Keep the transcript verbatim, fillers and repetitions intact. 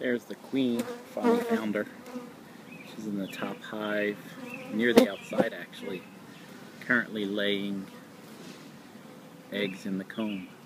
There's the queen. Finally found her. She's in the top hive, near the outside actually, currently laying eggs in the comb.